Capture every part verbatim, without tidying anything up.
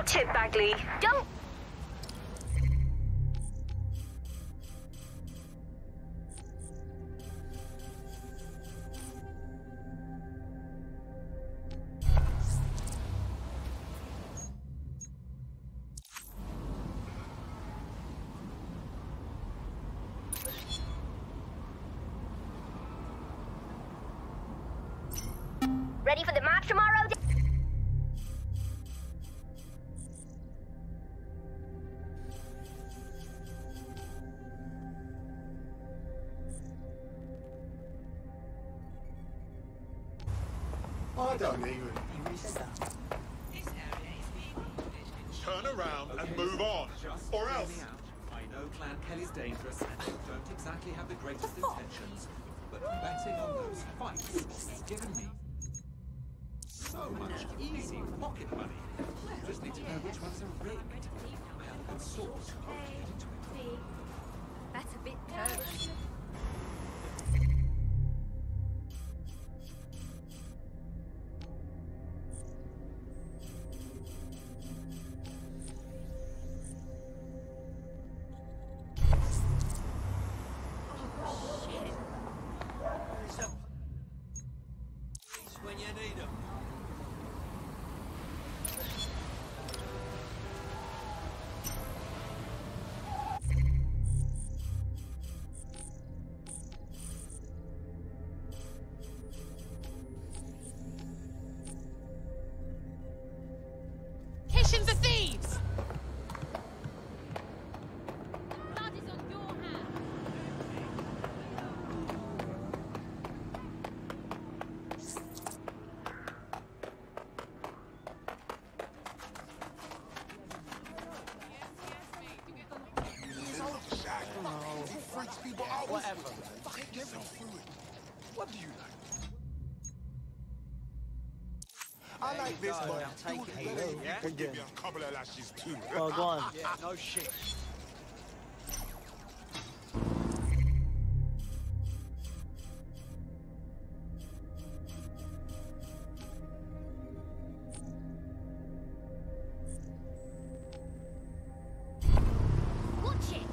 Watch it, Bagley. Don't... Ready for the march tomorrow? I don't even. Turn around and move on, or else. I know Clan Kelly's dangerous and they don't exactly have the greatest intentions, but betting on those fights has given me so much easy pocket money. Just need to know which ones are rigged. I have a good source. That's a bit close. When you need them. Hessians are thieves! Blood is on your hands. Freaks people out. Whatever. Fucking get me through it. What do you like? I like this one. Take it easy, yeah? Can give me a couple of lashes too. Oh, go on. Yeah, no shit. Watch it!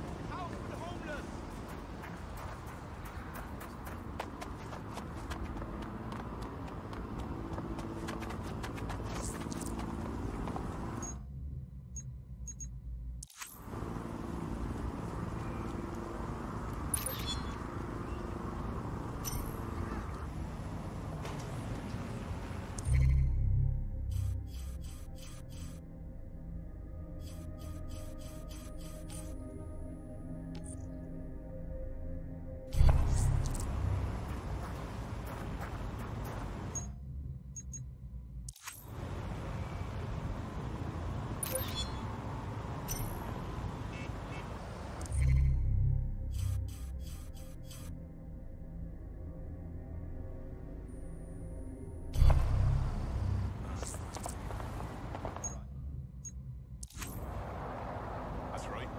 That's right.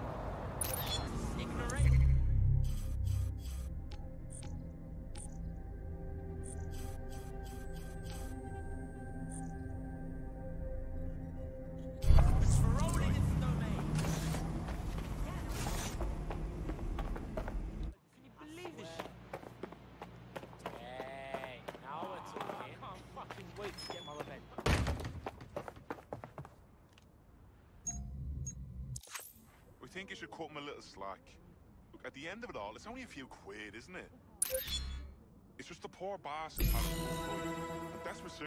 We think you should cut him a little slack. Look, at the end of it all, it's only a few quid, isn't it? It's just the poor bastard had a good fight. And that's for